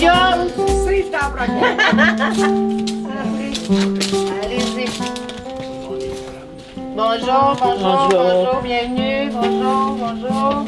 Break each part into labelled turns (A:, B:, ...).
A: Guillaume.
B: Si, je t'en prends.
A: Allez-y. Bonjour, bienvenue. Bonjour.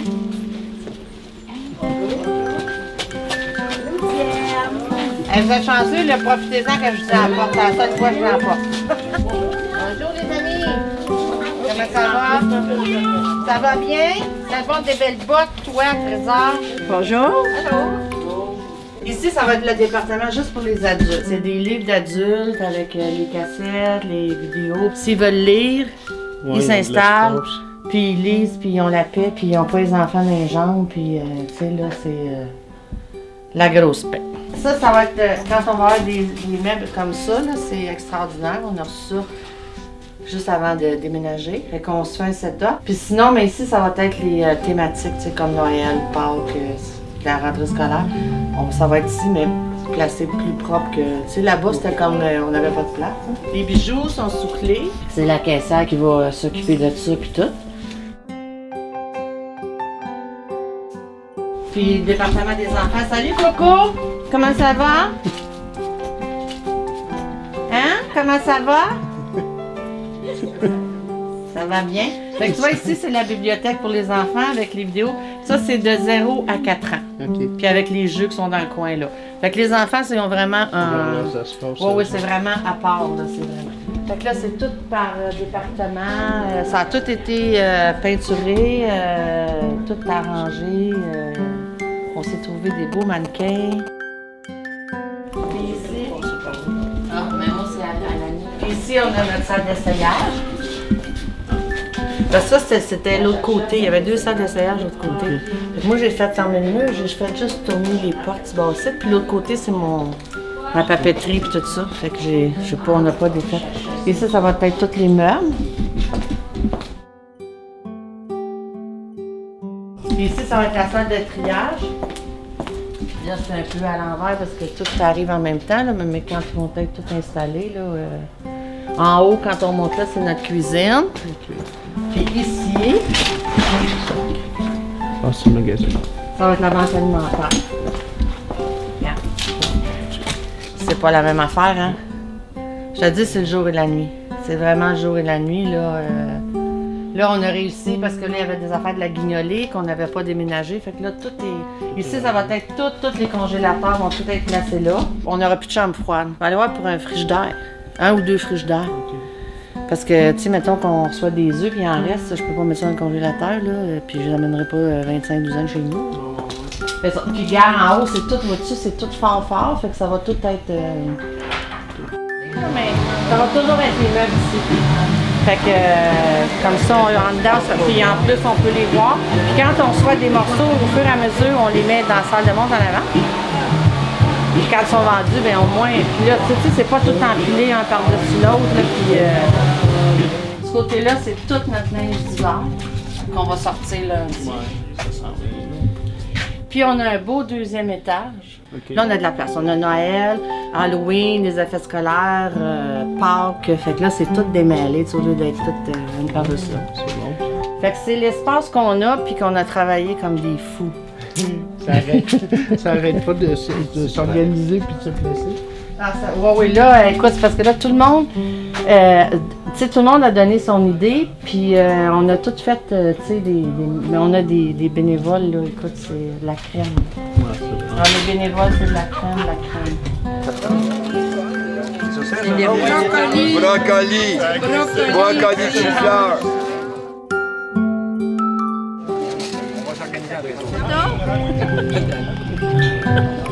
A: Vous êtes chanceux, là, profitez-en que je vous apporte. À la seule fois, je vous apporte. Bonjour les amis. Comment ça va? Ça va bien? Ça porte des belles bottes, toi, Trésor.
B: Bonjour.
A: Allô? Ici, ça va être le département juste pour les adultes. C'est des livres d'adultes avec les cassettes, les vidéos. S'ils veulent lire, ils s'installent, puis ils lisent, puis ils ont la paix, puis ils n'ont pas les enfants dans les jambes, puis tu sais, là, c'est la grosse paix. Ça va être, quand on va avoir des meubles comme ça, c'est extraordinaire. On a reçu ça juste avant de déménager. Fait qu'on se fait un setup. Puis sinon, mais ici, ça va être les thématiques, tu sais, comme Noël, Pâques, la rentrée scolaire. Ça va être ici, mais placé plus propre que... Tu sais, là-bas, c'était comme on n'avait pas de place. Hein. Les bijoux sont sous clé. C'est la caissière qui va s'occuper de ça, puis tout. Puis le département des enfants. Salut Coco! Comment ça va? Hein? Comment ça va? Ça va bien? Fait que tu vois, ici, c'est la bibliothèque pour les enfants avec les vidéos. Ça, c'est de 0 à 4 ans.
C: Okay.
A: Puis avec les jeux qui sont dans le coin, là. Fait que les enfants, ils ont vraiment un... Oui, c'est vraiment à part, là, c'est vraiment. Fait que là, c'est tout par département. Ça a tout été peinturé, tout arrangé. On s'est trouvé des beaux mannequins. Puis ici... Ah, mais moi, c'est à la nuit. Puis ici, on a notre salle d'essayage. Ben ça, c'était l'autre côté. Il y avait 2 salles d'essayage de l'autre côté. Fait que moi, j'ai fait fermer le mur, j'ai fait juste tourner les portes bassiques. Puis l'autre côté, c'est ma papeterie puis tout ça. Fait que je sais pas, on n'a pas défait. Et ça va être tous les meubles. Puis ici, ça va être la salle de triage. Là, c'est un peu à l'envers parce que tout arrive en même temps, là, mais quand ils vont être tout installés, là, en haut, quand on monte là, c'est notre cuisine.
C: Okay.
A: Puis ici,
C: c'est le magasin.
A: Ça va être la banque alimentaire. Regarde. C'est pas la même affaire, hein? Je te dis, c'est le jour et la nuit. C'est vraiment le jour et la nuit, là. Là, on a réussi parce que là, il y avait des affaires de la guignolée qu'on n'avait pas déménagé. Fait que là, tout est... Ici, ça va être tous les congélateurs vont tout être placés là. On n'aura plus de chambre froide. On va aller voir pour un frigidaire. 1 ou 2 frigidaires.
C: Okay.
A: Parce que, tu sais, mettons qu'on reçoit des œufs puis il en reste, je peux pas mettre ça dans le congélateur, là. Puis je l'amènerai pas 25-12 ans chez nous. Fait ça. Puis, regarde, en haut, c'est tout, vois-tu, c'est tout fort. Fait que ça va tout être... Mais ça va toujours être les meubles ici. Fait que, comme ça, en dedans, puis en plus, on peut les voir. Puis quand on reçoit des morceaux, au fur et à mesure, on les met dans la salle de montre en avant. Puis quand ils sont vendus, bien au moins, puis là, tu sais, c'est pas tout empilé un par-dessus l'autre. Puis, de ce côté-là, c'est toute notre linge d'hiver qu'on va sortir lundi.
C: Ouais, ça sent bien.
A: Puis on a un beau 2e étage.
C: Okay.
A: Là, on a de la place. On a Noël, Halloween, les effets scolaires, Pâques. Fait que là, c'est tout démêlé, au lieu d'être tout une par-dessus l'autre.
C: C'est bon.
A: Fait que c'est l'espace qu'on a, puis qu'on a travaillé comme des fous.
C: Ça arrête pas de s'organiser puis de se placer.
A: Ah, oui, là, écoute, c'est parce que là, tout le monde, tu sais, tout le monde a donné son idée, puis on a tout fait, tu sais, mais on a des bénévoles, là, écoute, c'est de la crème.
C: Ouais, c'est bon.
A: Alors, les bénévoles, c'est de la crème,
D: Brocoli chou-fleur.
B: Non?